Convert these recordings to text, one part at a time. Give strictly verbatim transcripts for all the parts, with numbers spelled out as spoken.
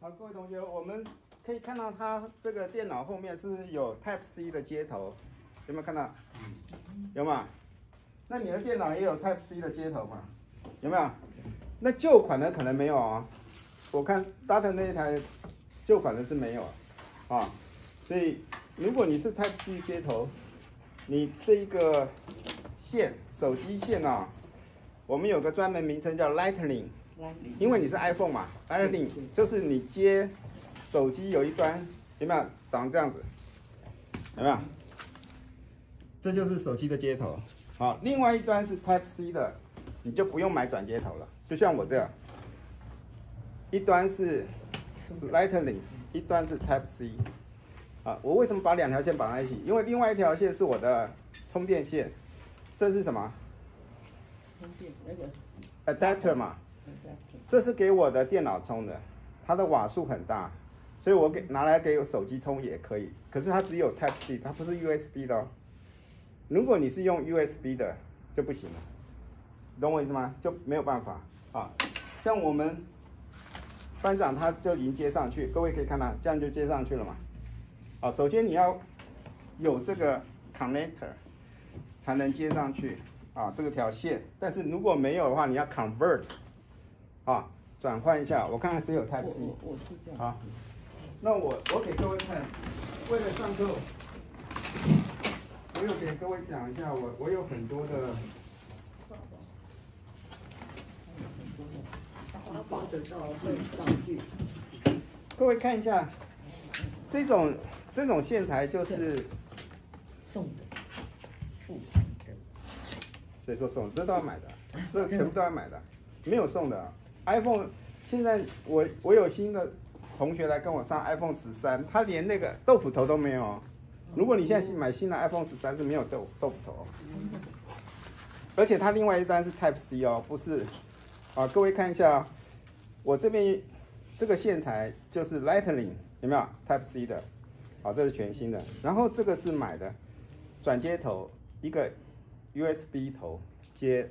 好，各位同学，我们可以看到它这个电脑后面是不是有 Type C 的接头？有没有看到？有吗？那你的电脑也有 Type C 的接头吗？有没有？那旧款的可能没有啊。我看 Data 那一台旧款的是没有啊。所以如果你是 Type C 接头，你这一个线，手机线啊，我们有个专门名称叫 Lightning。因为你是 iPhone 嘛 ，Lightning 就是你接手机有一端有没有长这样子，有没有？这就是手机的接头。好，另外一端是 Type C 的，你就不用买转接头了。就像我这样，一端是 Lightning， 一端是 Type C。啊，我为什么把两条线绑在一起？因为另外一条线是我的充电线，这是什么？ 充电那个 adapter 嘛。这是给我的电脑充的，它的瓦数很大，所以我给拿来给我手机充也可以。可是它只有 Type C， 它不是 U S B 的哦。如果你是用 U S B 的就不行了，懂我意思吗？就没有办法啊。像我们班长他就已经接上去，各位可以看到，这样就接上去了嘛。啊，首先你要有这个 connector 才能接上去啊，这个条线。但是如果没有的话，你要 convert。啊，转换一下，我看看谁有 Type C。 我我是这样。 好，那我我给各位看，为了上课，我有给各位讲一下，我我有很多的。 把得到会道具。 各位看一下，这种这种线材就是送的，付款的。 谁说送？这都要买的，这全部都要买的，没有送的。iPhone 现在我我有新的同学来跟我上 iPhone 十三，他连那个豆腐头都没有。如果你现在买新的 iPhone 十三是没有豆豆腐头，而且它另外一端是 Type C 哦，不是啊。各位看一下，我这边这个线材就是 Lightning 有没有 Type C 的？好，这是全新的。然后这个是买的转接头，一个 U S B 头接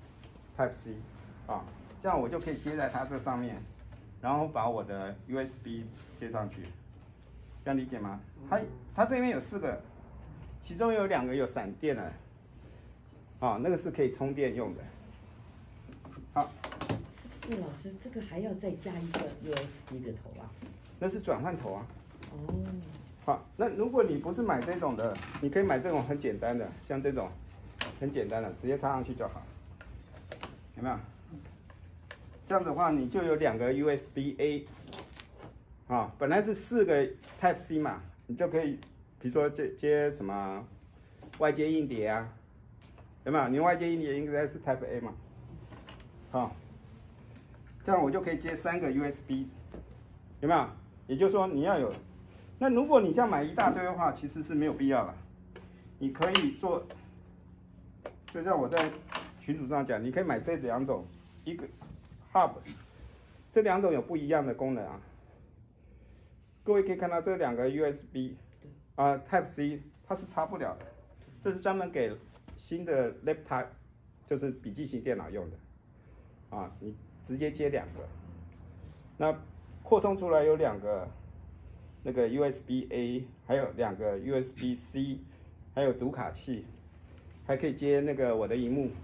Type C 啊。这样我就可以接在它这上面，然后把我的 U S B 接上去，这样理解吗？它它这边有四个，其中有两个有闪电的，啊，那个是可以充电用的。好， 是不是老师这个还要再加一个 U S B 的头啊？ 那是转换头啊。 哦。 好，那如果你不是买这种的，你可以买这种很简单的，像这种很简单的，直接插上去就好，有没有？这样子的话，你就有两个 U S B A， 啊，本来是四个 Type C 嘛，你就可以，比如说接接什么外接硬碟啊，有没有？你外接硬碟应该是 Type A 嘛，好，这样我就可以接三个 U S B， 有没有？也就是说你要有，那如果你这样买一大堆的话，其实是没有必要了。你可以做，就像我在群组上讲，你可以买这两种，一个。Hub， 这两种有不一样的功能啊。各位可以看到这两个 U S B 啊、呃、Type C 它是插不了的，这是专门给新的 laptop， 就是笔记型电脑用的啊，你直接接两个。那扩充出来有两个那个 U S B A， 还有两个 U S B C， 还有读卡器，还可以接那个我的萤幕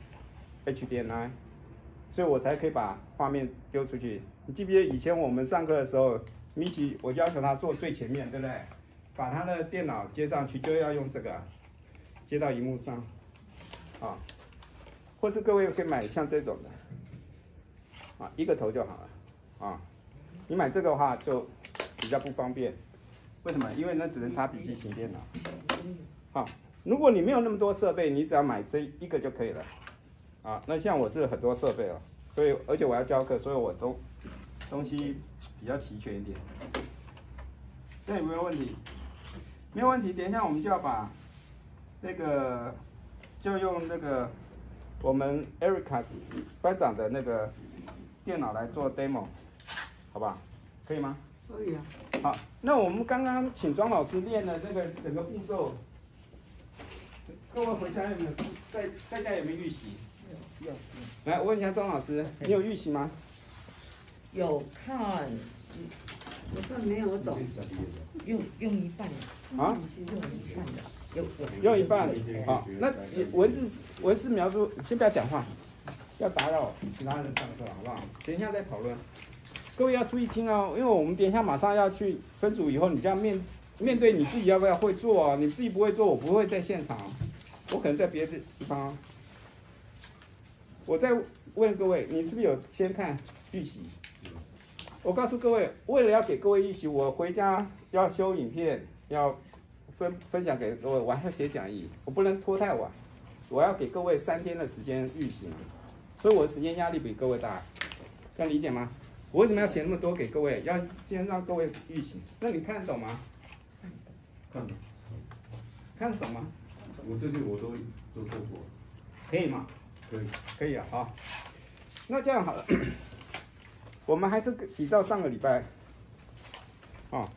H D M I。所以我才可以把画面丢出去。你记不记得以前我们上课的时候，米奇我要求他坐最前面，对不对？把他的电脑接上去就要用这个，接到荧幕上，啊，或是各位可以买像这种的，啊，一个头就好了，啊，你买这个的话就比较不方便。为什么？因为那只能插笔记型电脑。好，如果你没有那么多设备，你只要买这一个就可以了。啊，那像我是很多设备哦，所以而且我要教课，所以我都东西比较齐全一点。这有没有问题？没有问题。等一下我们就要把那个就用那个我们 Erica 班长的那个电脑来做 demo， 好吧？可以吗？ 可以啊。 好，那我们刚刚请庄老师练的那个整个步骤，各位回家有没有在在家有没有预习？ 有， 来，我问一下庄老师，你有预习吗？ 有看我看没有懂。 用用一半啊， 用一半的，有用一半。好，那文字文字描述，先不要讲话，不要打扰其他人上课，好不好？等一下再讨论。各位要注意听哦，因为我们等一下马上要去分组以后，你就要面面对你自己要不要会做哦。你自己不会做，我不会在现场，我可能在别的地方。我再问各位，你是不是有先看预习？我告诉各位，为了要给各位预习，我回家要修影片，要分分享给各位，我还要写讲义，我不能拖太晚。我要给各位三天的时间预习，所以我的时间压力比各位大，这样理解吗？我为什么要写那么多给各位？要先让各位预习。那你看得懂吗？ 看懂， 看得懂吗？ 我这些我都都做过， 可以吗？ 可以。 可以啊，好。那这样好了，我们还是比照上个礼拜，哦，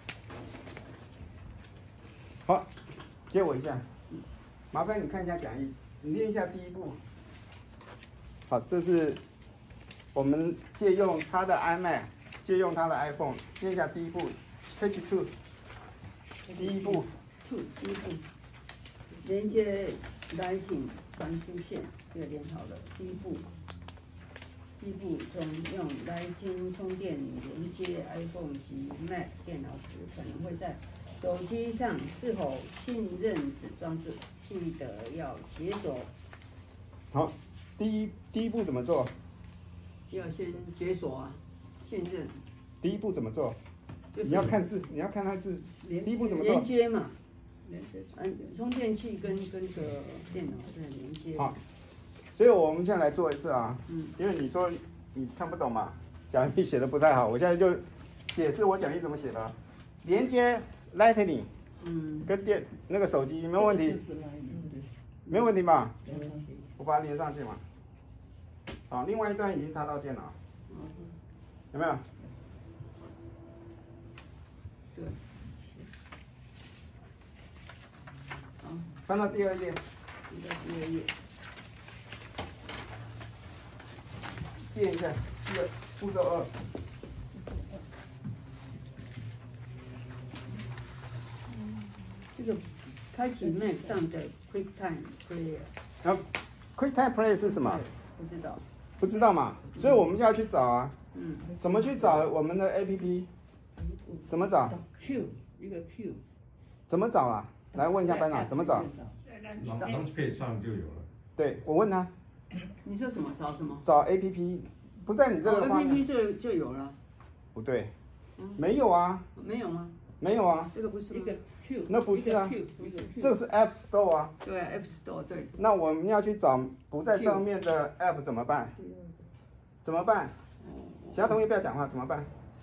好，接我一下，麻烦你看一下讲义，你念一下第一步。好，这是我们借用他的 iMac， 借用他的 iPhone， 念一下第一步 ，Page two， 第一步 two 第一步，连接 Lightning 传输线，这个连好了。第一步，第一步从用 Lightning 充电连接 iPhone 及 Mac 电脑时，可能会在手机上是否信任此装置，记得要解锁。 好，第一第一步怎么做？ 要先解锁啊，信任。 第一步怎么做？ 就是你要看字，你要看它字。第一步怎么做？ 连接嘛，连接，嗯，充电器跟跟个电脑在连接。 好，所以我们现在来做一次啊， 嗯， 因为你说你看不懂嘛，讲义写的不太好，我现在就解释我讲义怎么写的。连接 Lightning， 嗯， 跟电那个手机没有问题，没有问题吧？我把它连上去嘛。好，另外一端已经插到电脑，有没有？ 对。好， 翻到第二页， 第二页。 变一下，第二步骤二。 这个开启 Mac 上的 QuickTime Player。 然后 QuickTime Play 是什么？ 不知道。 不知道嘛，所以我们就要去找啊。 嗯。 怎么去找我们的 A P P？ 怎么找 ？Q 一个 Q。 怎么找啊？来问一下班长，怎么找 ？Launchpad 上就有了。 对，我问他。 你说什么？找什么？ 找 A P P， 不在你这个方面。 哦 A P P 这就有了。 不对，没有啊。 没有吗？ 没有啊。 这个不是吗？ 那不是啊，这是 App Store 啊。 对 ，App Store 对。 那我们要去找不在上面的 App 怎么办？怎么办？其他同学不要讲话，怎么办？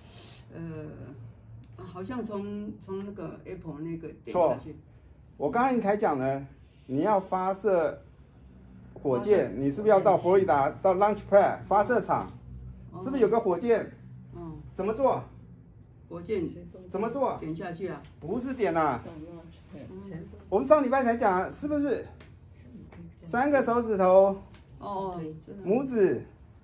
呃，好像从从那个 Apple 那个点下去。 我刚才才讲了，你要发射火箭，你是不是要到佛罗里达到 Launchpad 发射场？是不是有个火箭？ 嗯。 怎么做？ 火箭怎么做？ 点下去啊？ 不是点啊。我们上礼拜才讲，是不是？三个手指头。 哦。 拇指。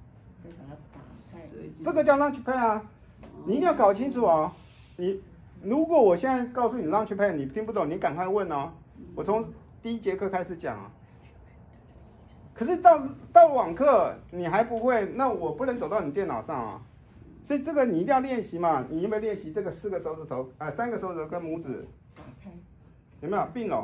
这个叫 Launchpad 啊，你一定要搞清楚哦。你如果我现在告诉你 Launchpad， 你听不懂，你赶快问哦。我从第一节课开始讲啊。可是到到网课你还不会，那我不能走到你电脑上啊。所以这个你一定要练习嘛。你有没有练习这个四个手指头啊、呃，三个手指头跟拇指？有没有并拢？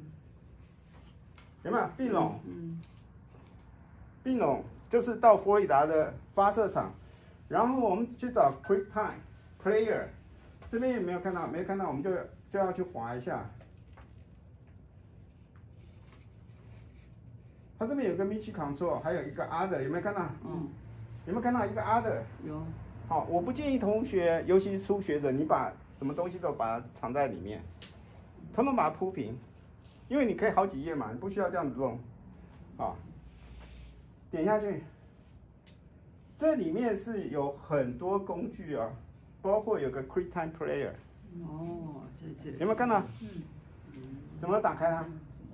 有没有并拢？并拢就是到佛罗里达的发射场。然后我们去找 QuickTime Player， 这边有没有看到？没有看到，我们就就要去滑一下。它这边有个 Mission Control， 还有一个 Other， 有没有看到？ 嗯。 有没有看到一个 Other？ 有。 好，我不建议同学，尤其是初学者，你把什么东西都把它藏在里面，统统把它铺平，因为你可以好几页嘛，你不需要这样子弄。好，点下去。这里面是有很多工具啊，包括有个 QuickTime Player。 哦，这这。 有没有看到？ 嗯。 怎么打开它？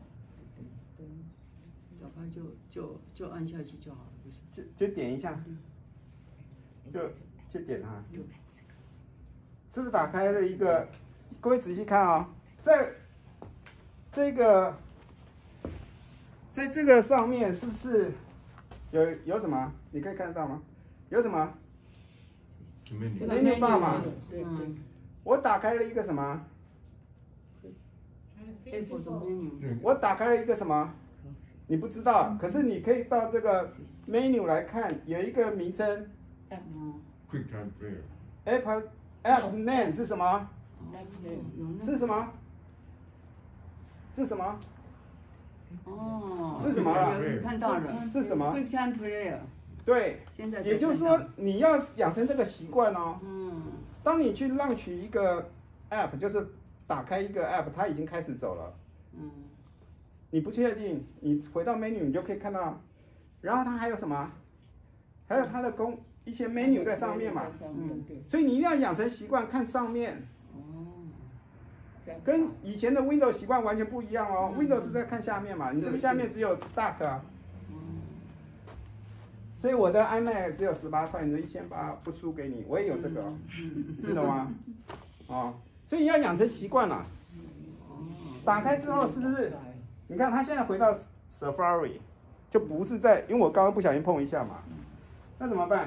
打开就就就按下去就好了，不是？ 就就点一下，就就点它。 是不是打开了一个？各位仔细看啊、哦，在这个在这个上面是不是有有什么？你可以看得到吗？有什么？ 里面这个 menu bar 嘛， 对对， 我打开了一个什么？ Apple 的 menu， 我打开了一个什么？你不知道，可是你可以到这个 menu 来看，有一个名称嗯， Quick Time Player， ，Apple App Name 是什么？ 有那是什么？是什么？ 哦， 是什么啦有看到了是什么？ ？Quick Time Player， 对， 现在才也就是看到说，你要养成这个习惯哦。 嗯， 当你去浪取一个 app，就是打开一个 app，它已经开始走了。 嗯， 你不确定，你回到 menu 你就可以看到，然后它还有什么？还有它的功一些 menu 在上面嘛。 嗯，对， 所以你一定要养成习惯看上面， 哦， 跟以前的 Windows 习惯完全不一样哦。 嗯 Windows 是在看下面嘛，你这个下面只有 Dock 啊。 嗯， 所以我的 iMac 只有十八块，你的一千八不输给你，我也有这个、哦， 嗯， 你懂吗？哦，所以你要养成习惯了。打开之后是不是？你看它现在回到 Safari， 就不是在，因为我刚刚不小心碰一下嘛，那怎么办？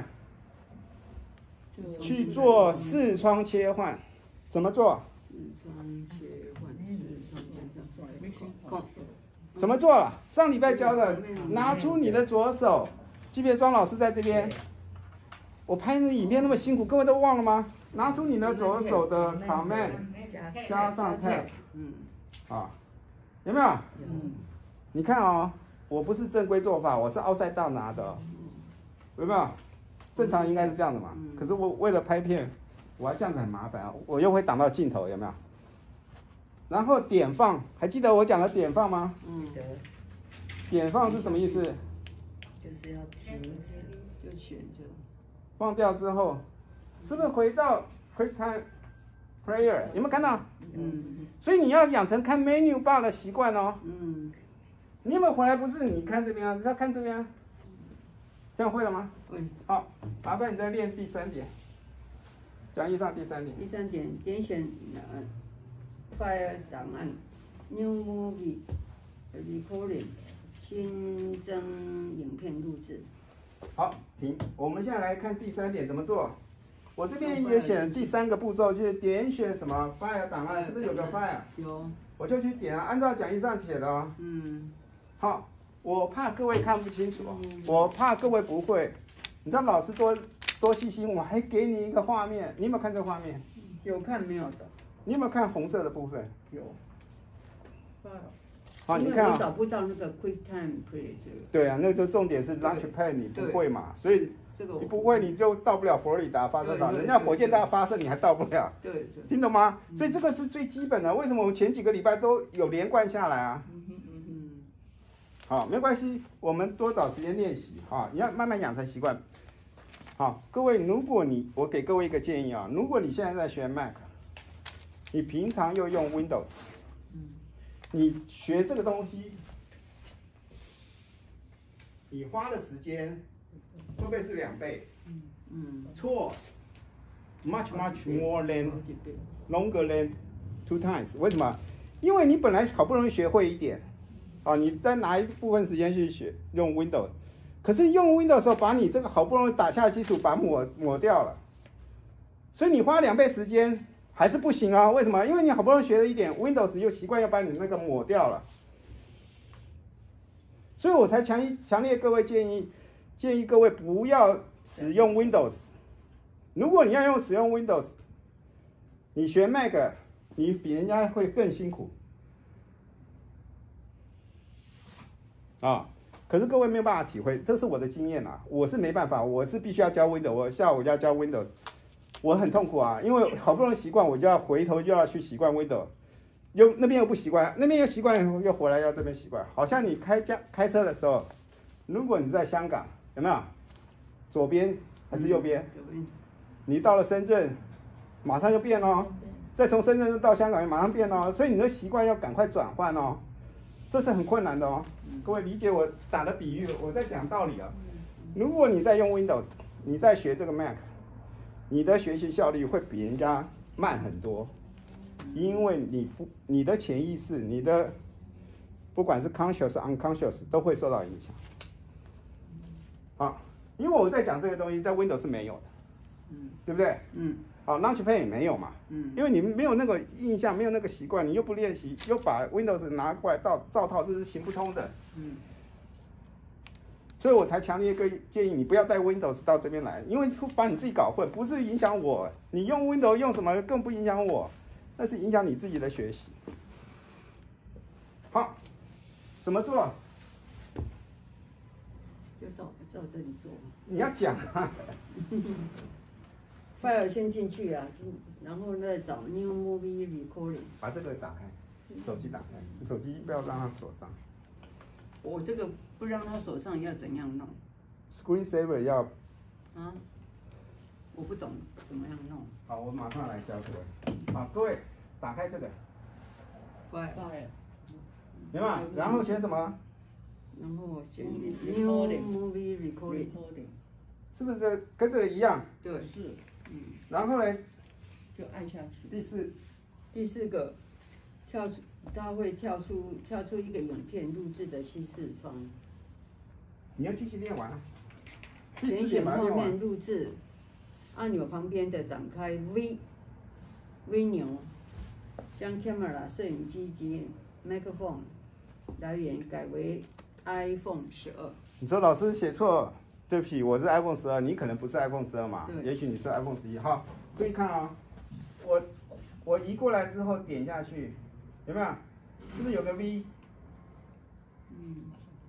去做视窗切换，怎么做？ 视窗切换，视窗加上空， 怎么做了？上礼拜教的，拿出你的左手，季别庄老师在这边，我拍那个影片那么辛苦，各位都忘了吗？拿出你的左手的 Command 加上 Tab， 嗯， 啊，有没有？ 嗯， 你看哦，我不是正规做法，我是 outside down 拿的、哦，有没有？正常应该是这样的嘛。可是我为了拍片，我还这样子很麻烦啊，我又会挡到镜头，有没有？然后点放，还记得我讲的点放吗？ 嗯， 的， 点放是什么意思？ 就是要停止， 就选择， 放掉之后，是不是回到 QuickTime Player？有没有看到？ 嗯， 所以你要养成看 menu bar 的习惯哦。 嗯， 你有没有回来？不是你看这边啊，你要看这边啊。这样会了吗？ 会。 好，麻烦你再练第三点，讲义上第三点。 第三点，点选呃 File 档案 New Movie Recording 新增影片录制。 好，停。我们现在来看第三点怎么做。我这边也写了第三个步骤，就是点选什么 File 档案，是不是有个 File？ 有。 我就去点啊，按照讲义上写的哦。 嗯。 好，我怕各位看不清楚，我怕各位不会。你知道老师多多细心，我还给你一个画面，你有没有看这个画面？ 有看没有的？ 你有没有看红色的部分？ 有。 好，你看啊。 我找不到那个 QuickTime Player 这个。 对啊，那就重点是 Launchpad 你不会嘛，所以你不会你就到不了佛罗里达发射场，人家火箭弹发射你还到不了。 对对。 听懂吗？所以这个是最基本的。为什么我们前几个礼拜都有连贯下来啊？ 嗯嗯嗯。 好，没关系，我们多找时间练习哈，你要慢慢养成习惯。好，各位，如果你我给各位一个建议啊，如果你现在在学 Mac， 你平常又用 Windows， 你学这个东西，你花的时间会不会是两倍？ 嗯。 错 ，much much more than longer than two times。为什么？因为你本来好不容易学会一点，啊，你再拿一部分时间去学用 Windows， 可是用 Windows 的时候，把你这个好不容易打下的基础把它抹抹掉了，所以你花两倍时间还是不行啊？为什么？因为你好不容易学了一点 Windows， 又习惯要把你那个抹掉了，所以我才强强烈各位建议，建议各位不要使用 Windows。如果你要用使用 Windows， 你学 Mac， 你比人家会更辛苦。啊，可是各位没有办法体会，这是我的经验啊，我是没办法，我是必须要教 Windows， 我下午要教 Windows， 我很痛苦啊，因为好不容易习惯，我就要回头就要去习惯 Windows， 又那边又不习惯，那边又习惯又回来要这边习惯，好像你开家开车的时候，如果你是在香港，有没有？左边还是右边？ 左边。 你到了深圳，马上就变哦，再从深圳到香港马上变哦，所以你的习惯要赶快转换哦，这是很困难的哦。各位理解我打的比喻，我在讲道理啊。如果你在用 Windows， 你在学这个 Mac， 你的学习效率会比人家慢很多，因为你不你的潜意识，你的不管是 conscious unconscious 都会受到影响。好，因为我在讲这个东西，在 Windows 是没有的， 嗯， 对不对？ 嗯好 ，Launchpad 也没有嘛， 嗯， 因为你没有那个印象，没有那个习惯，你又不练习，又把 Windows 拿过来到照套，这是行不通的。 嗯， 所以我才强烈建议你不要带 Windows 到这边来，因为会把你自己搞混，不是影响我。你用 Windows 用什么更不影响我，那是影响你自己的学习。好，怎么做？ 就照照这里做。 你要讲啊。 file 先进去啊，然后再找 New Movie Recording。 把这个打开，手机打开，手机不要让它锁上。 我这个不让他手上要怎样弄？ Screen Saver 要啊？我不懂怎么样弄。 好，我马上来教各位。好，各位打开这个， 乖。 明白？然后选什么？ 然后选 Movie New Recording Movie Recording。 recording 是不是跟这个一样？ 对， 是，嗯， 然后呢， 就按下去。 第四， 第四个，跳出，它会跳出跳出一个影片录制的稀释窗， 你要继续练完啊。第点四点选画面把它练完。 录制，按钮旁边的展开 V V 钮，将 camera 摄影机及 microphone 来源改为 iPhone 十二。 你说老师写错，对不起，我是 iPhone 十二，你可能不是 iPhone 十二嘛？ 对也许你是 iPhone 十一。好，注意看啊、我我移过来之后点下去，有没有？是不是有个 V？ 嗯，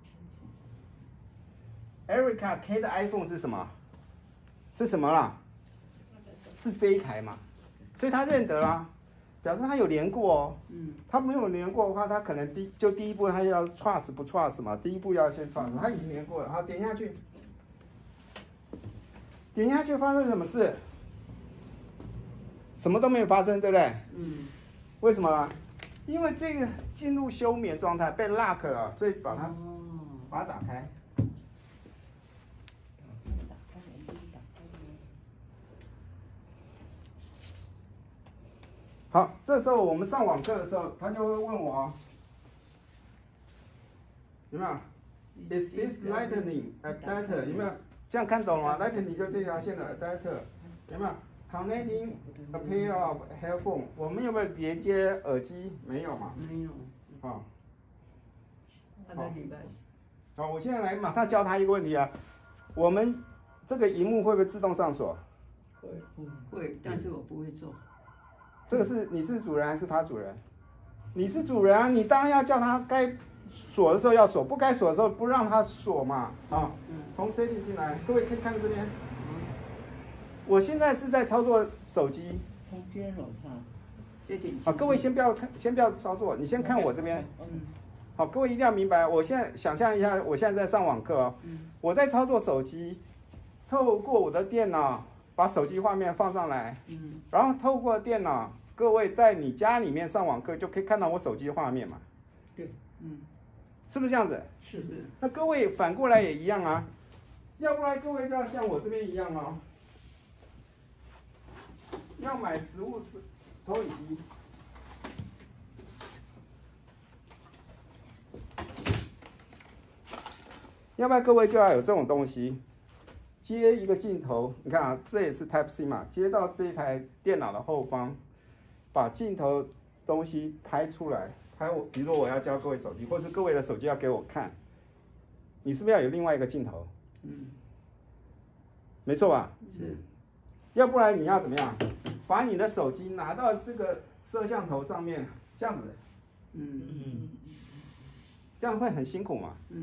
Erica K 的 iPhone 是什么？是什么啦？是这一台嘛？所以他认得啦，表示他有连过哦。 嗯， 他没有连过的话，他可能第就第一步他要 trust 不 trust 嘛，第一步要先 trust，他已经连过了，好点下去，点下去发生什么事？什么都没有发生，对不对？ 嗯， 为什么啊？因为这个进入休眠状态被 lock 了，所以把它哦， 把它打开。 打开，我们打开了。 好，这时候我们上网课的时候，他就会问我哦，有没有 ？Is this lightning adapter？ 有没有？这样看懂了吗 ？Lightning 就这条线的 adapter， 有没有 ？Connecting a pair of headphone， 我们有没有连接耳机？没有嘛？ 没有， 好， 它的 device。 好，我现在来马上教他一个问题啊，我们这个荧幕会不会自动上锁？ 会，但是我不会做。 这个是你是主人还是他主人？你是主人啊，你当然要叫他该锁的时候要锁，不该锁的时候不让他锁嘛。啊，从 setting 进来，各位可以看这边。我现在是在操作手机。 空间了哈。 这点。 好，各位先不要看，先不要操作，你先看我这边。 嗯。 好，各位一定要明白，我现在想象一下，我现在在上网课哦，我在操作手机，透过我的电脑把手机画面放上来， 嗯， 然后透过电脑，各位在你家里面上网课就可以看到我手机画面嘛， 对， 嗯， 是不是这样子？ 是是。 那各位反过来也一样啊，要不然各位就要像我这边一样哦，要买实物是投影机。要不然各位就要有这种东西，接一个镜头，你看啊，这也是 Type C 嘛，接到这一台电脑的后方，把镜头东西拍出来。拍我，比如说我要教各位手机，或是各位的手机要给我看，你是不是要有另外一个镜头？ 嗯， 没错吧？ 是。 要不然你要怎么样？把你的手机拿到这个摄像头上面，这样子， 嗯嗯这样会很辛苦嘛？ 嗯。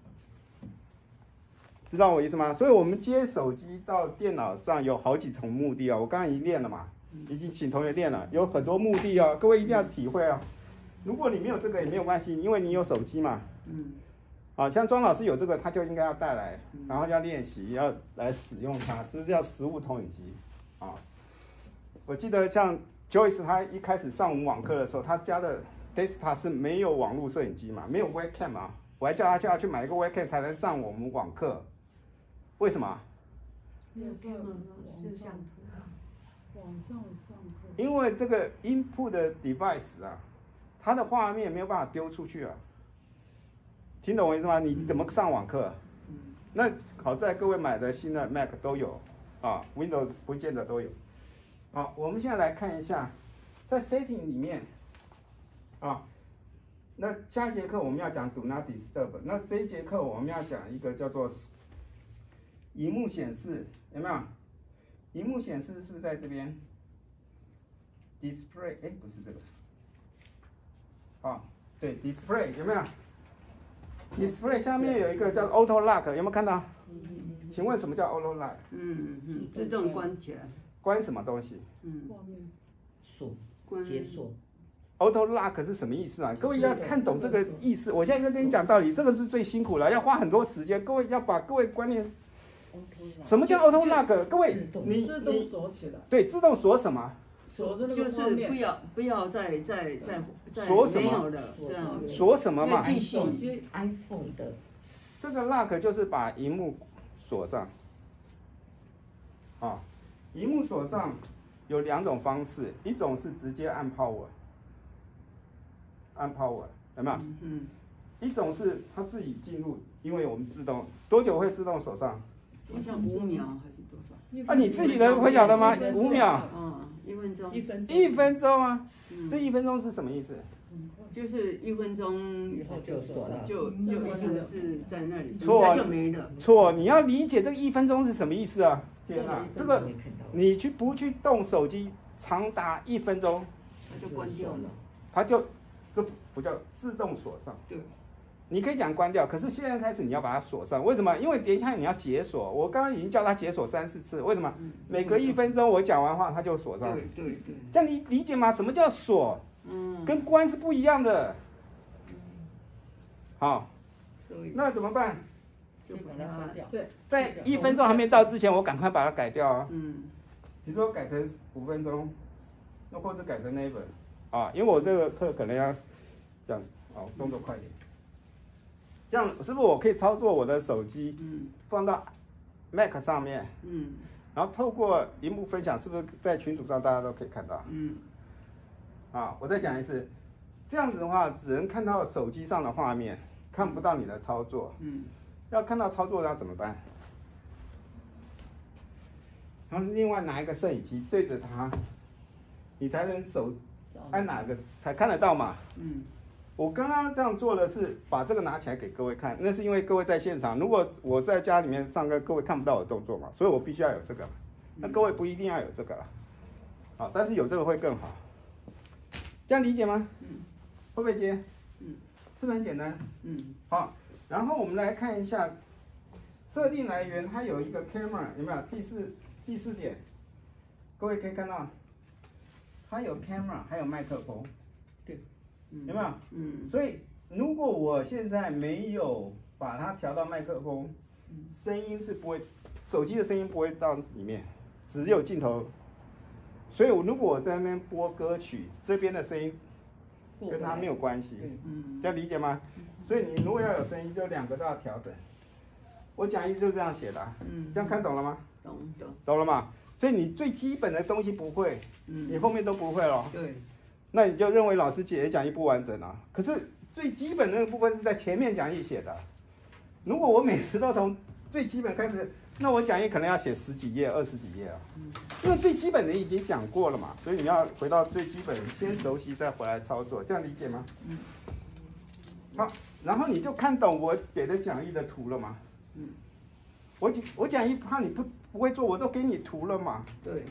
知道我意思吗？所以我们接手机到电脑上有好几重目的哦。我刚刚已经练了嘛，已经请同学练了，有很多目的哦。各位一定要体会哦。如果你没有这个也没有关系，因为你有手机嘛。 嗯。 好像庄老师有这个，他就应该要带来，然后要练习，要来使用它，这是叫实物投影机啊。我记得像 Joyce 他一开始上我们网课的时候，他家的 Desktop 是没有网络摄影机嘛，没有 Webcam 嘛，我还叫他就要去买一个 Webcam 才能上我们网课。为什么？ 没有 camera 摄像头， 网上上课。 因为这个 input 的 device 啊，它的画面没有办法丢出去啊。听懂我意思吗？你怎么上网课？那好在各位买的新的 Mac 都有啊 ，Windows 不见得都有。好，我们现在来看一下，在 setting 里面啊，那下一节课我们要讲 Do Not Disturb， 那这一节课我们要讲一个叫做萤幕显示，有没有？萤幕显示是不是在这边 ？Display， 哎，不是这个，啊，对 ，Display 有没有？ Display 下面有一个叫 Auto Lock， 有没有看到？请问什么叫 Auto Lock？ 嗯嗯，自动关起来。 关什么东西？ 嗯， 画面锁关解锁。 Auto Lock 是什么意思啊？各位要看懂这个意思。我现在在跟你讲道理，这个是最辛苦了，要花很多时间。各位要把各位观念，什么叫 Auto Lock？ 各位，你自动你锁起来， 对自动锁什么？ 锁着那就是不个画面。 要不要再再再再锁什么没有了这样。 锁什么嘛？ 继续手机 iPhone 的这个 Lock 就是把荧幕锁上。啊，荧幕锁上有两种方式，一种是直接按 Power， 按 Power 有没有？ 嗯。 一种是它自己进入，因为我们自动多久会自动锁上？ 好像五秒还是多少？ 啊，你自己的会晓得吗？五秒。 嗯，一分钟。 一分钟。 一分钟啊， 嗯这一分钟是什么意思？ 就是一分钟以后就锁了。 就就一直是在那里， 错等一下就没了。 错，你要理解这个一分钟是什么意思啊？天哪，这个没看到你去不去动手机长达一分钟， 它就关掉了。 它就这不叫自动锁上。 对。 你可以讲关掉，可是现在开始你要把它锁上，为什么？因为等一下你要解锁，我刚刚已经叫它解锁三四次，为什么？每隔一分钟我讲完话它就锁上。 对对对。 这样你理解吗？什么叫锁？ 嗯。 跟关是不一样的。好， 对。 那怎么办？ 就把它关掉。 在一分钟还没到之前，我赶快把它改掉啊。 嗯。 你说改成五分钟，那或者改成 never 啊，因为我这个课可能要这样，好，动作快一点。这样是不是我可以操作我的手机， 嗯， 放到 Mac 上面， 嗯， 然后透过荧幕分享，是不是在群组上大家都可以看到？ 嗯， 啊，我再讲一次，这样子的话只能看到手机上的画面，看不到你的操作。 嗯， 要看到操作要怎么办？然后另外拿一个摄影机对着它，你才能手按哪个才看得到嘛？ 嗯。 我刚刚这样做的是把这个拿起来给各位看，那是因为各位在现场。如果我在家里面上课，各位看不到我的动作嘛，所以我必须要有这个。那各位不一定要有这个啦，好，但是有这个会更好。这样理解吗？ 嗯。 会不会接？ 嗯。 是不是很简单？ 嗯。 好，然后我们来看一下设定来源，它有一个 camera， 有没有？第四第四点，各位可以看到，它有 camera， 还有麦克风。有没有？嗯，所以如果我现在没有把它调到麦克风，声音是不会，手机的声音不会到里面，只有镜头。所以，如果我在那边播歌曲，这边的声音跟它没有关系，嗯，这样理解吗？所以你如果要有声音，就两个都要调整。我讲义就这样写的，嗯，这样看懂了吗？ 懂懂。 懂了吗？所以你最基本的东西不会，嗯，你后面都不会咯。 对。 那你就认为老师写讲义不完整啊？可是最基本的那个部分是在前面讲义写的。如果我每次都从最基本开始，那我讲义可能要写十几页、二十几页啊。因为最基本的已经讲过了嘛，所以你要回到最基本，先熟悉再回来操作，这样理解吗？嗯。好，然后你就看懂我给的讲义的图了吗？嗯。我讲我讲义怕你不不会做，我都给你图了嘛。 对。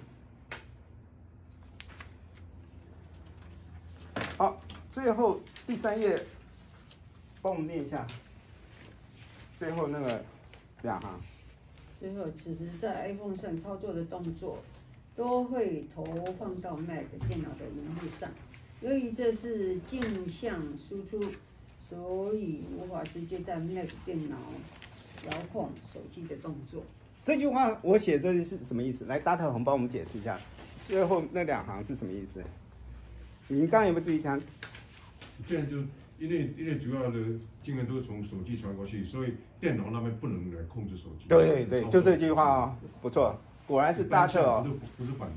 好，最后第三页，帮我们念一下。最后那个两行。 最后，此时在 iPhone 上操作的动作，都会投放到 Mac 电脑的荧幕上。由于这是镜像输出，所以无法直接在 Mac 电脑遥控手机的动作。 这句话我写这是什么意思？来，大头红帮我们解释一下，最后那两行是什么意思？你刚刚有没有注意看？ 这样就因为因为主要的经验都是从手机传过去，所以电脑那边不能来控制手机。 对对对，就这句话哦，不错，果然是大特哦。 不是反向。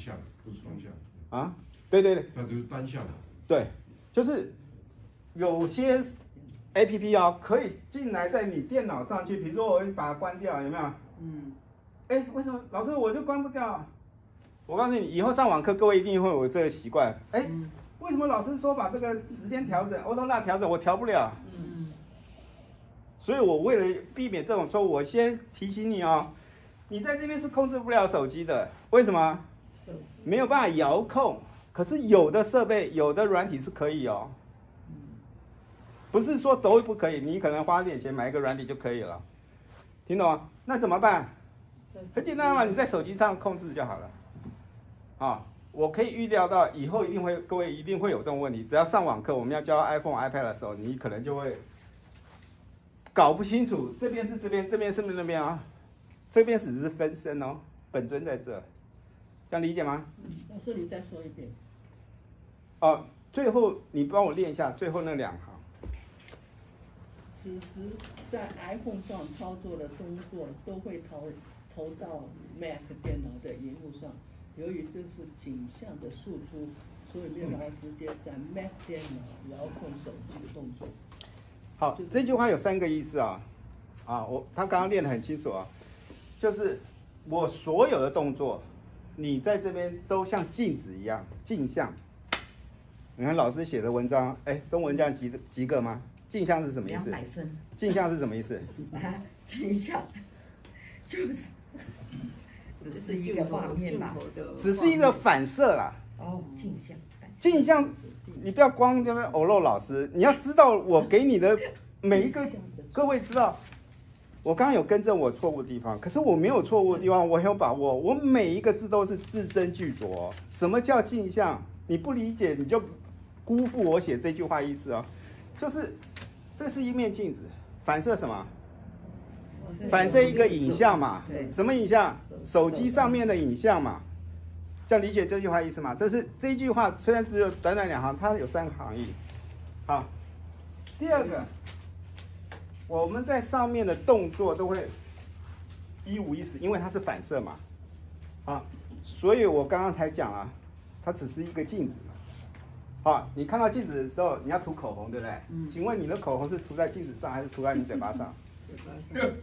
不是双向啊？对对对， 它只是单向的。 对，就是有些 A P P 哦，可以进来在你电脑上去，比如说我把它关掉，有没有？ 嗯， 哎，为什么老师我就关不掉？我告诉你，以后上网课各位一定会有这个习惯。哎，为什么老师说把这个时间调整 auto lock 调整，我调不了？ 嗯， 所以我为了避免这种错误，我先提醒你哦，你在这边是控制不了手机的，为什么？ 手机没有办法遥控。可是有的设备、有的软体是可以哦，不是说都不可以，你可能花点钱买一个软体就可以了，听懂吗？那怎么办？很简单嘛，你在手机上控制就好了。啊，我可以预料到以后一定会，各位一定会有这种问题。只要上网课，我们要教 iPhone、iPad 的时候，你可能就会搞不清楚这边是这边，这边是不是那边啊？这边只是分身哦，本尊在这，这样理解吗？ 老师，你再说一遍。 哦，最后你帮我练一下最后那两行。 此时在 iPhone 上操作的动作都会投投到 Mac 电脑的荧幕上。由于这是景象的输出，所以没有办法直接在 Mac 电脑遥控手机的动作。 好，这句话有三个意思啊，啊，我他刚刚练得很清楚啊，就是我所有的动作，你在这边都像镜子一样，镜像。你看老师写的文章，哎，中文这样及及格吗？镜像是什么意两思？ 百分， 镜像是什么意思？ 啊，镜像就是只是一个画面吧， 只是一个反射啦。 哦，镜像，反射镜像，你不要光这边偶漏老师，你要知道我给你的每一个，各位知道，我刚刚有更正我错误的地方，可是我没有错误的地方，我很有把握，我每一个字都是字斟句酌。什么叫镜像？你不理解，你就辜负我写这句话意思哦。就是这是一面镜子，反射什么？反射一个影像嘛。什么影像？手机上面的影像嘛。这样理解这句话意思吗？这是这一句话虽然只有短短两行，它有三个含义。好，第二个，我们在上面的动作都会一五一十，因为它是反射嘛。啊，所以我刚刚才讲了，它只是一个镜子。好，你看到镜子的时候，你要涂口红，对不对？嗯。请问你的口红是涂在镜子上，还是涂在你嘴巴上？ 嘴巴上。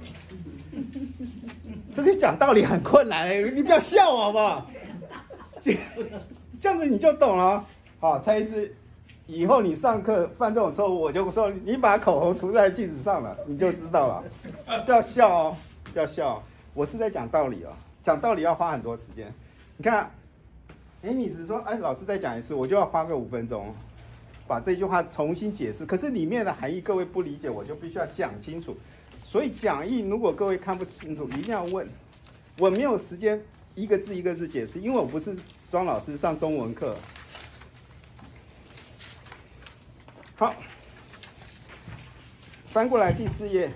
这个讲道理很困难哎，你不要笑我好不好？这这样子你就懂了。好，蔡医师，以后你上课犯这种错误，我就说你把口红涂在镜子上了，你就知道了。不要笑哦，不要笑哦，我是在讲道理哦，讲道理要花很多时间。你看。哎，你只说，哎，老师再讲一次，我就要花个五分钟，把这句话重新解释。可是里面的含义各位不理解，我就必须要讲清楚。所以讲义如果各位看不清楚，一定要问。我没有时间一个字一个字解释，因为我不是庄老师上中文课。好，翻过来第四页。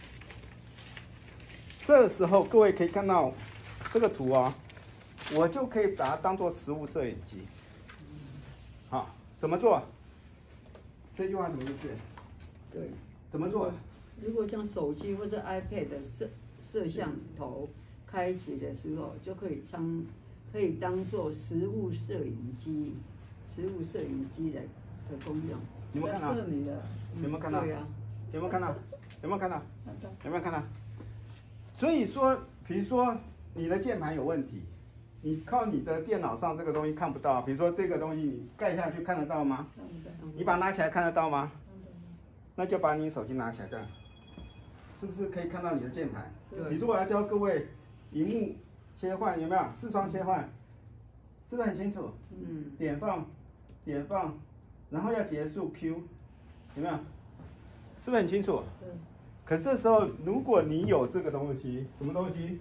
这时候各位可以看到这个图啊。我就可以把它当做实物摄影机。好，怎么做？这句话什么意思？ 对， 怎么做？ 如果将手机或者 iPad 的摄摄像头开启的时候，就可以当可以当做实物摄影机、实物摄影机来的功用。 有没有看到？ 是你的。 有没有看到？ 对呀、啊。 有没有看到？有没有看到？有没有看到？所以说，比如说你的键盘有问题。你靠你的电脑上这个东西看不到，比如说这个东西你盖下去看得到吗？你把它拿起来看得到吗？那就把你手机拿起来，这样，是不是可以看到你的键盘？比如说我要教各位，荧幕切换有没有？视窗切换，是不是很清楚？ 嗯。点放，点放，然后要结束 Q， 有没有？是不是很清楚？ 对。 可这时候如果你有这个东西，什么东西？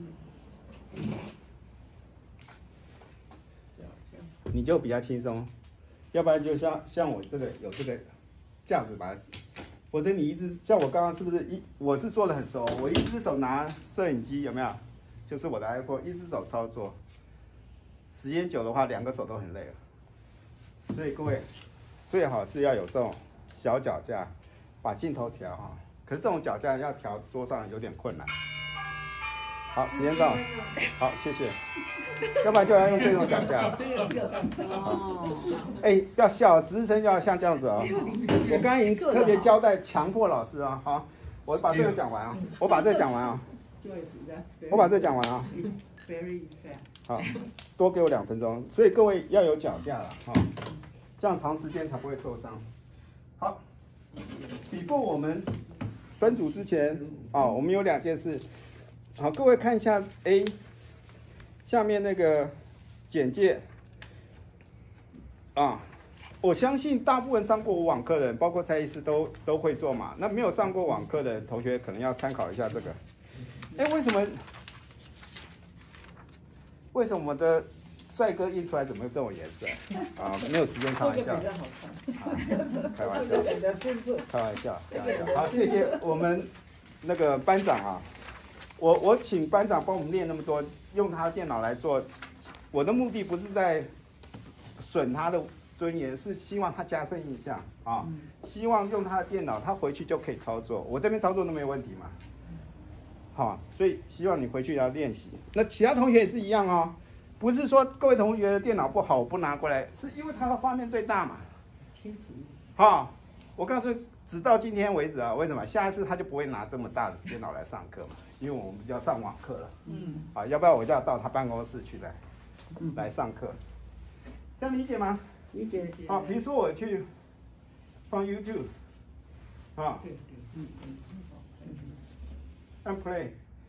你就比较轻松，要不然就像像我这个有这个架子把它，否则你一只像我刚刚是不是一我是做的很熟，我一只手拿摄影机有没有？就是我的 iPhone， 一只手操作，时间久的话两个手都很累了。所以各位最好是要有这种小脚架，把镜头调好。可是这种脚架要调桌上有点困难。 好，时间到了，好，谢谢。要不然就要用这种脚架。 这个是个办法。 哦， 哎，不要笑，值日生就要像这样子哦。我刚刚已经特别交代，强迫老师啊。好，我把这个讲完啊，我把这个讲完啊， Joyce, that's very 我把这个讲完啊。 very fast. 好，多给我两分钟。所以各位要有脚架了哈，这样长时间才不会受伤。好，比过我们分组之前啊，我们有两件事。好，各位看一下 A 下面那个简介啊，我相信大部分上过我网课的人，包括蔡医师都都会做嘛。那没有上过网课的同学，可能要参考一下这个。哎，为什么？为什么我的帅哥印出来怎么这种颜色？啊，没有时间开玩笑， 比较好看。 开玩笑， 比较清楚。 开玩笑，开玩笑。好，谢谢我们那个班长啊，我我请班长帮我们练那么多，用他的电脑来做，我的目的不是在损他的尊严，是希望他加深印象啊，希望用他的电脑，他回去就可以操作，我这边操作都没有问题嘛。好，所以希望你回去要练习。那其他同学也是一样哦，不是说各位同学的电脑不好，我不拿过来，是因为他的画面最大嘛。 清楚。 好，我告诉你，直到今天为止啊，为什么？下一次他就不会拿这么大的电脑来上课嘛，因为我们就要上网课了。 嗯。 啊，要不然我就要到他办公室去来，来上课。这样理解吗？ 理解。 好，比如说我去放 YouTube， 啊， 对对。嗯嗯。 按 play。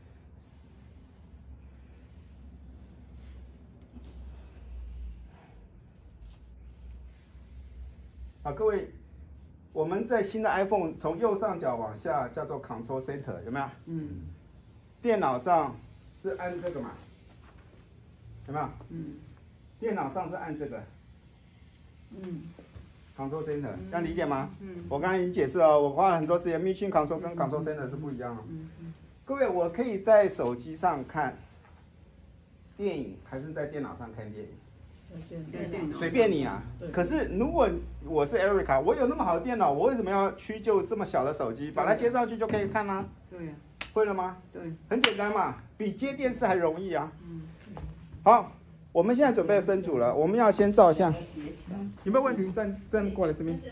好，各位，我们在新的 iPhone 从右上角往下叫做 Control Center， 有没有？ 嗯。电电脑上是按这个嘛？有没有？ 嗯。 电脑上是按这个嗯。 Control Center， 这样理解吗？ 嗯。 我刚刚已经解释了，我花了很多时间 Mission Control 跟 Control Center 是不一样的。 嗯嗯。 各位，我可以在手机上看电影，还是在电脑上看电影？ 在电脑。 随便你啊。可是如果我是 Erica， 我有那么好的电脑，我为什么要屈就这么小的手机？把它接上去就可以看啦、 对呀、 会了吗？ 对。 很简单嘛，比接电视还容易啊。好，我们现在准备分组了，我们要先照相。有没有问题？站站过来这边。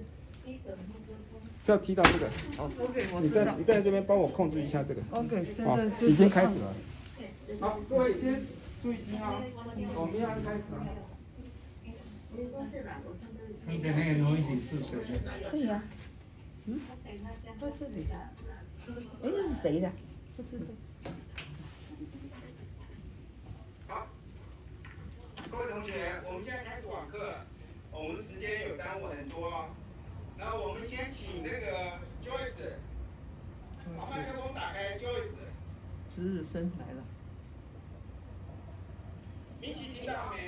不要踢到这个。好， OK， 我你知道在你在这边帮我控制一下这个。 OK， 现好在， 已经开始了。好，各位先注意听啊，我们要开始了。 刚才那个 noise 是谁的？ 对呀、嗯，在这里。哎，这是谁的？不知道。 好，各位同学，我们现在开始网课，我们时间有耽误很多。然后我们先请那个 Joyce， 把麦克风打开 ，Joyce。 值日生来了。 明奇听到没？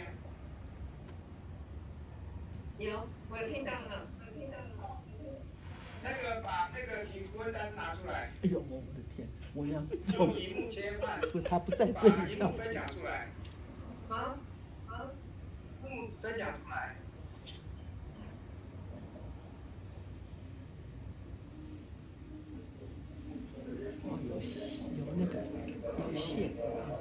有，我听到了，我听到了。 那个把那个题文单拿出来。 哎呦，我的天，我要用荧幕切换。 不，他不在这把里荧幕分享出来。 好，好， 荧幕分享出来。 哦，有有那个有线，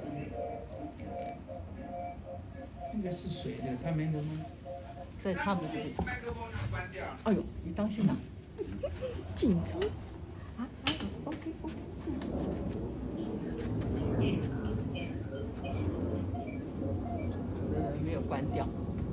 那个是谁的？他们的吗？ 在他们这里。 麦克风要关掉。 哎呦，你当心啊！ 紧张。啊啊 ，OK OK， 谢谢。 呃，没有关掉。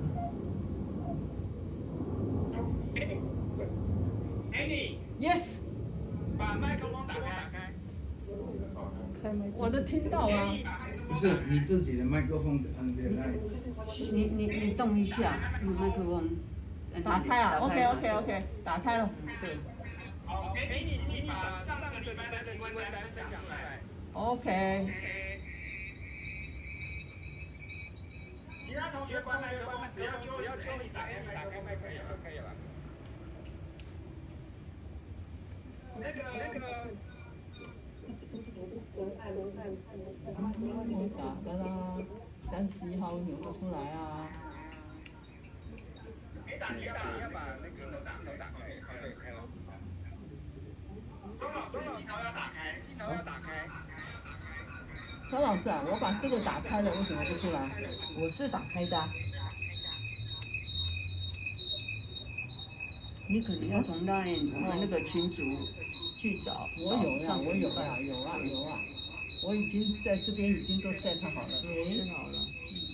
Andy， Yes， 把麦克风打开。 开麦，我都听到啊。 不是你自己的麦克风按在那里。 你你你动一下，你麦克风。 打开啊 ，OK OK OK， 打开了，对。 好，哎，你你把上个礼拜的题文单分享出来。 OK。 其他同学关麦克风，只要就只要你打开麦克风就可以了，可以了。那个那个。 我打的啦，三十一号扭得出来啊。 没打，你要把你要把那个镜头打开，打开，开了，开了。钟老师，镜头要打开，镜头要打开。 张老师啊，我把这个打开了，为什么不出来？ 我是打开的啊， 你可能要从 Line 我们那个群组去找。 我有呀， 上我有呀，有啊有啊，我已经在这边已经都 set 好了。 对，好了。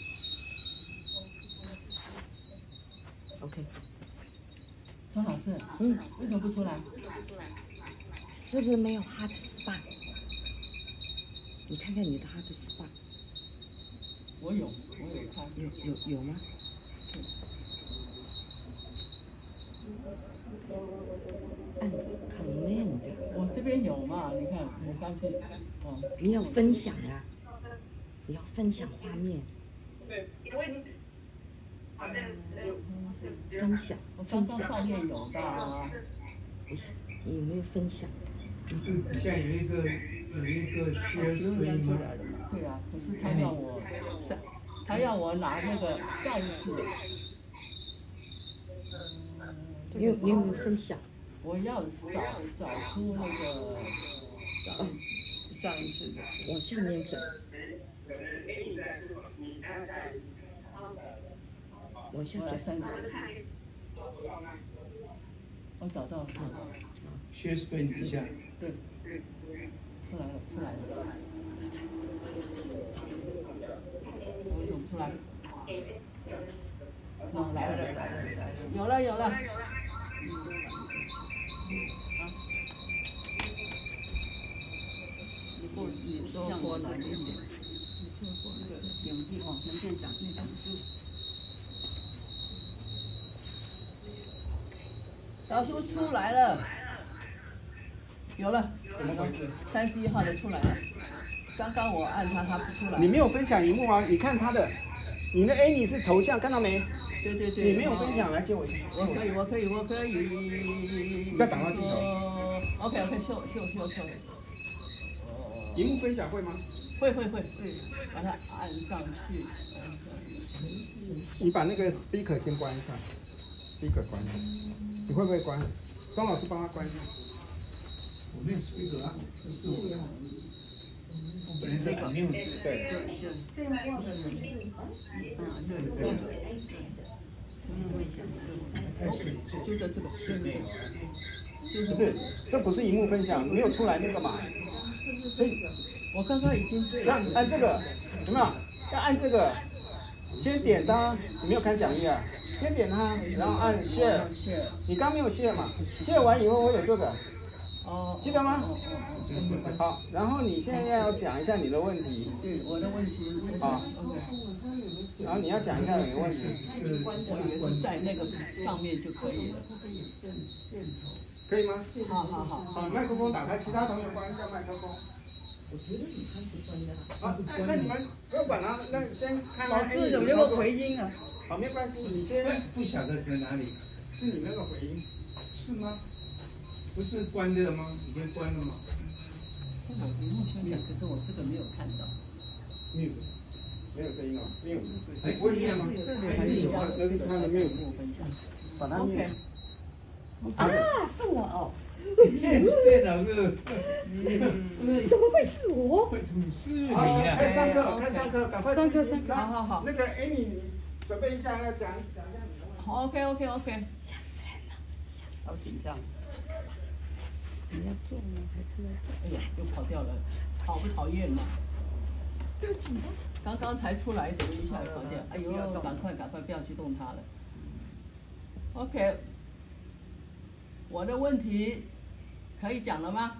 OK， 张老师，嗯，为什么不出来？ 是不是没有 hot spot？ 你看看你的 hot spot， 我有，我有看。 有有有吗？按 command， 我这边有嘛？你看，我刚去，哦， 你要分享啊，你要分享画面。分享， 我刚分享， 刚上面有的啊。 不是，你有没有分享？ 不是底下有一个有一个 share 不用要 screen 吗？ 出来了嘛。 对啊，可是他要我上，他要我拿那个上一次的， 你有你有没有分享？ 我要找找出那个， 上上一次的是。 往下面转，往下转。 我来三次，我找到了，找到了， share screen 底下。 对，出来了，出来了，我怎么出来？哦，来了，来了，来了，有了，有了。 你过你向我哪一点？你做过那个影片哦，门店长那张就。 老叔出来了，有了， 怎么回事？ 三十一号的出来了。刚刚我按他，他不出来。 你没有分享荧幕吗？你看他的，你的 Annie 是头像，看到没？ 对对对。 你没有分享，来接我一下。 我可以，我可以，我可以。 不要挡到镜头。 OK OK，秀秀秀秀。 荧幕分享会吗？ 会会会会，把它按上去。按上去你把那个 speaker 先关一下 ，speaker 关一下。你会不会关？庄老师帮他关一下。 我没有 speaker 啊，不是我的。我本来是 unmute 的。 对。 对。嗯，对对。什么会想的？ 就在这个，就这个，就是不是，这不是荧幕分享，没有出来那个嘛。所以， 我刚刚已经要按这个，有没有？要按这个，先点它，你没有看讲义啊？先点它，然后按 share。你刚没有 share 嘛 ？share 完以后会有这个。 哦。 记得吗？ 哦哦。 好，然后你现在要讲一下你的问题。 对，我的问题。 好。 OK。 然后你要讲一下你的问题。 我以为是在那个上面就可以了。 可以吗？ 好好好。 好，麦克风打开，其他同学关掉麦克风。 我觉得你看是关的。 好，那那你们不要管他，那先看看。 老师有没有回音啊？ 好，没关系，你先。 不晓得是哪里。 是你那个回音。 是吗？不是关掉了吗？已经关了吗？ 我屏幕宣讲，可是我这个没有看到。 没有，没有声音了，没有。 还是一样吗？ 还是有啊，那是他的没有。把它 OK。 啊，是我哦。 电脑是。 怎么会是我？ 是你好， 啊！ 开上课了，开上课，赶快上课上课。 好好好。 那个 Amy，你准备一下，要讲讲一下你的问题。 好 OK OK OK。 吓死人了，吓死！ 好紧张。 你要做吗？还是要做？ 哎呀，又跑掉了，好讨厌呐！刚刚才出来，怎么一下跑掉？哎呦，赶快赶快，不要去动它了。OK， 我的问题可以讲了吗？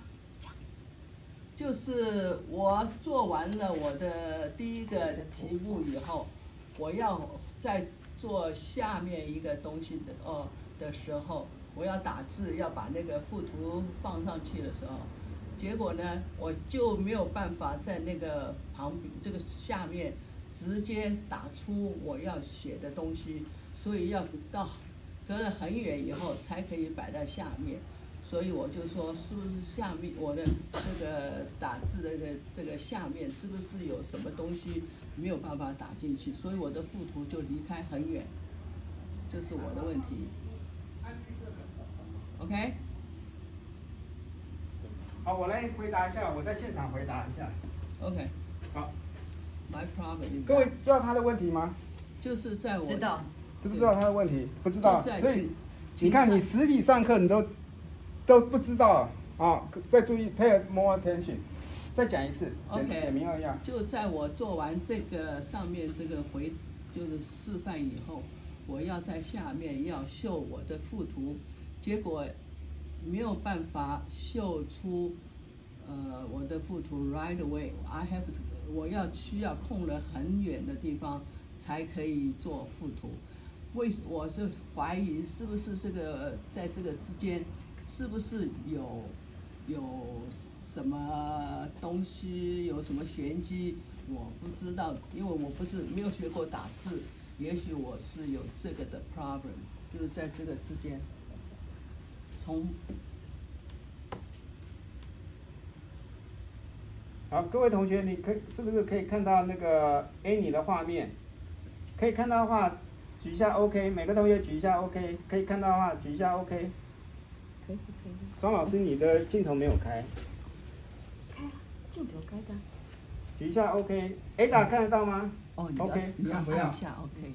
就是我做完了我的第一个题目以后，我要再做下面一个东西的哦的时候，我要打字，要把那个附图放上去的时候，结果呢，我就没有办法在那个旁边这个下面直接打出我要写的东西，所以要到隔了很远以后才可以摆在下面。所以我就说，是不是下面我的这个打字的这个这个下面是不是有什么东西没有办法打进去？所以我的附图就离开很远，这是我的问题。OK。 好，我来回答一下，我在现场回答一下。 OK。 好， My problem is 各位知道他的问题吗？ 就是在我知道。 知不知道他的问题？不知道， 就在所以请你看你实体上课你都都不知道啊！再注意 pay more attention。再讲一次，简 OK 简明扼要。 就在我做完这个上面这个回就是示范以后，我要在下面要秀我的附图，结果没有办法秀出呃我的附图 right away。I have to 我要需要空了很远的地方才可以做附图。为我是怀疑是不是这个在这个之间是不是有有什么东西，有什么玄机，我不知道，因为我不是没有学过打字，也许我是有这个的 problem， 就是在这个之间，从好，各位同学，你可以是不是可以看到那个 Annie 的画面？可以看到的话，举一下 OK。每个同学举一下 OK。可以看到的话，举一下 OK。 可以可以。 庄老师，你的镜头没有开。 开啊，镜头开的。 举一下 OK。Ada 看得到吗？ 哦，你要 OK， 你要看不要按一下 OK。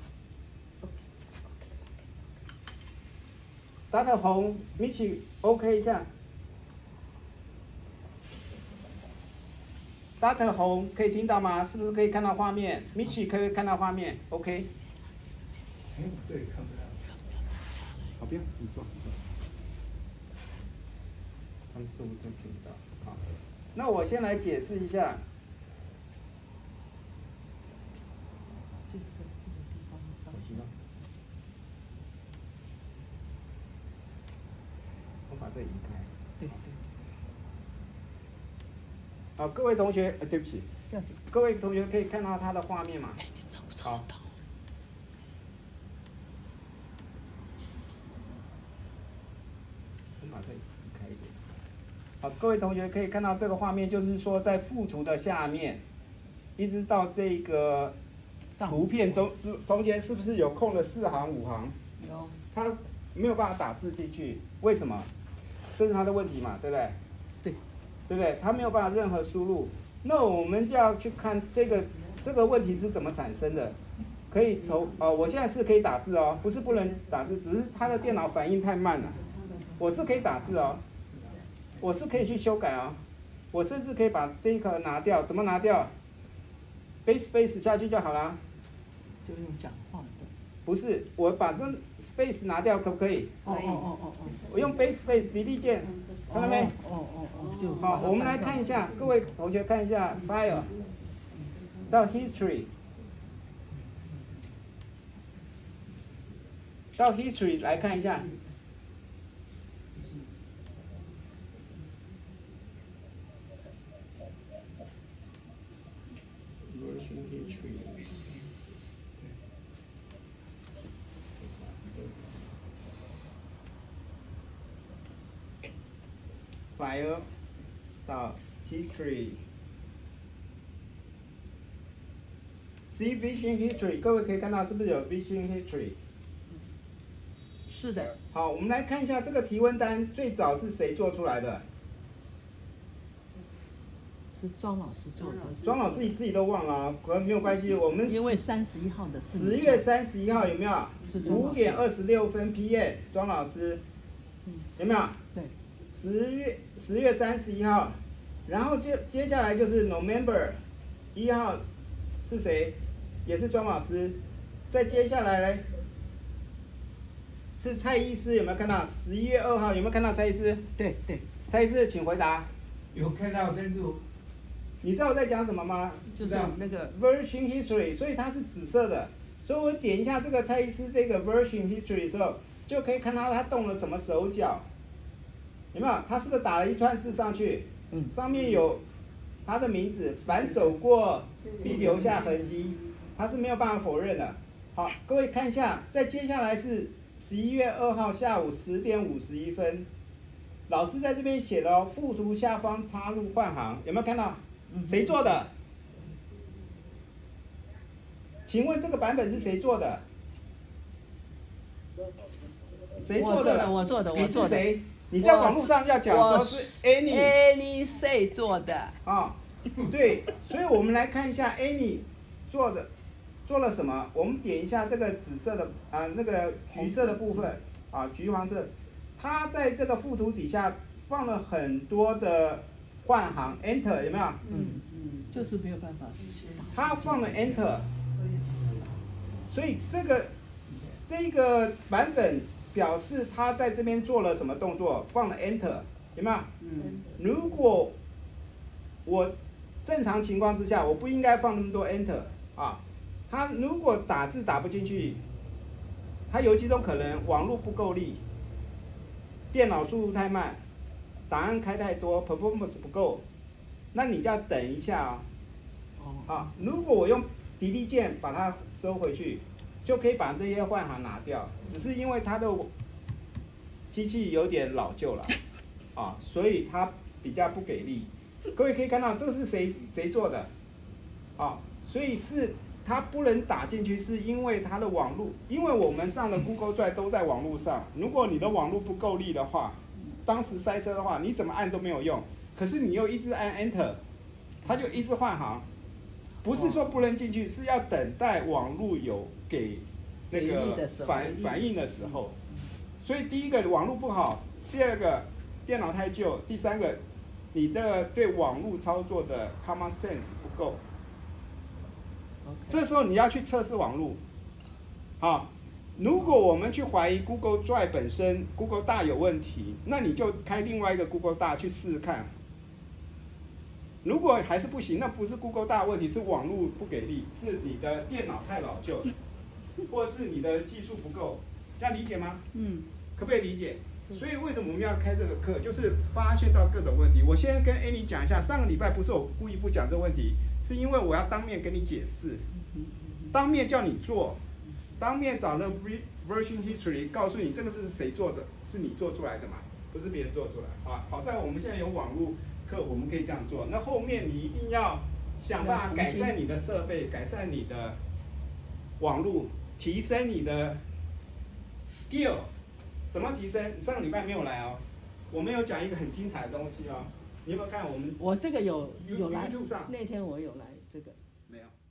打头红 ，Michi OK 一下。打头红可以听到吗？是不是可以看到画面 ？Michi 可以看到画面 ？OK。 哎，我这里看不到。 好，不用，你坐。他们似乎都听不到。好，那我先来解释一下。 就是在这个地方我知道。我把这移开。 对对。 好，各位同学，呃，对不起， 不要紧。 各位同学可以看到他的画面吗？好。我把这移开一点。好，各位同学可以看到这个画面，就是说在附图的下面，一直到这个图片中中中间，是不是有空了四行五行？ 有。 他没有办法打字进去，为什么？这是他的问题嘛，对不对？ 对。 对不对？他没有办法任何输入，那我们就要去看这个这个问题是怎么产生的。可以从哦，我现在是可以打字哦，不是不能打字，只是他的电脑反应太慢了。我是可以打字哦，我是可以去修改哦，我甚至可以把这一颗拿掉，怎么拿掉 ？Base space 下去就好啦。 就用讲话的。 不是，我把这 space 拿掉可不可以？ 哦哦哦哦哦。 我用 base space delete 键，看到没？ 哦哦哦哦，就。 好，我们来看一下，各位同学看一下 file 到 history， 到 history 来看一下。version history。file 到 history。See vision history， 各位可以看到是不是有 vision history？ 是的。 好，我们来看一下这个提问单最早是谁做出来的？ 是庄老师做的。 庄老师你自己都忘了、啊，可能没有关系，我们因为三十一号的是十月三十一号有没有？五点二十六分 P M， 庄老师，有没有？ 对。 十月十月三十一号，然后接接下来就是 November 一号是谁？也是庄老师。再接下来呢，是蔡医师，有没有看到？十一月二号有没有看到蔡医师？ 对对。 蔡医师，请回答。 有看到，但是我。 你知道我在讲什么吗？ 就是那个 version history， 所以它是紫色的。所以我点一下这个蔡医师这个 version history 的时候，就可以看到他动了什么手脚。有没有？他是不是打了一串字上去？ 嗯。 上面有他的名字，凡走过必留下痕迹，他是没有办法否认的。好，各位看一下，再接下来是十一月二号下午十点五十一分，老师在这边写了、哦，附图下方插入换行，有没有看到？谁做的？请问这个版本是谁做的？谁做的？ 我做的，我做的。 你是谁？你在网络上要讲说是 Annie Annie Say 做的。 啊、哦， 对，所以我们来看一下 Annie 做的做了什么。我们点一下这个紫色的啊、呃，那个橘色的部分啊，橘黄色，它在这个附图底下放了很多的换行 Enter 有没有？ 嗯嗯，就是没有办法。 它放了 Enter， 所以这个这个版本表示它在这边做了什么动作，放了 Enter 有没有？ 嗯， 如果我正常情况之下，我不应该放那么多 Enter 啊。它如果打字打不进去，它有几种可能：网络不够力，电脑速度太慢，档案开太多 ，performance 不够，那你就要等一下啊。啊，如果我用 Delete 键把它收回去，就可以把这些换行拿掉。只是因为它的机器有点老旧了，啊，所以它比较不给力。各位可以看到，这个是谁谁做的？啊，所以是它不能打进去，是因为它的网络，因为我们上了 Google Drive 都在网络上。如果你的网络不够力的话，当时塞车的话，你怎么按都没有用。可是你又一直按 Enter， 它就一直换行。不是说不能进去，是要等待网络有给那个反反应的时候。所以第一个网络不好，第二个电脑太旧，第三个你的对网络操作的 common sense 不够。这时候你要去测试网络，好，如果我们去怀疑 Google Drive 本身 Google 大有问题，那你就开另外一个 Google 大去试试看。如果还是不行，那不是 Google 大问题，是网络不给力，是你的电脑太老旧，或者是你的技术不够，这样理解吗？ 嗯， 可不可以理解？所以为什么我们要开这个课，就是发现到各种问题。我先跟 Annie 讲一下，上个礼拜不是我故意不讲这个问题，是因为我要当面跟你解释，当面叫你做，当面找那 version history 告诉你这个是谁做的，是你做出来的嘛，不是别人做出来啊。好在我们现在有网络课，我们可以这样做。那后面你一定要想办法改善你的设备，改善你的网络，提升你的 skill。怎么提升？上个礼拜没有来哦，我们有讲一个很精彩的东西哦。你有没有看我们？ 我这个有有来 YouTube 上那天我有来这个。 没有。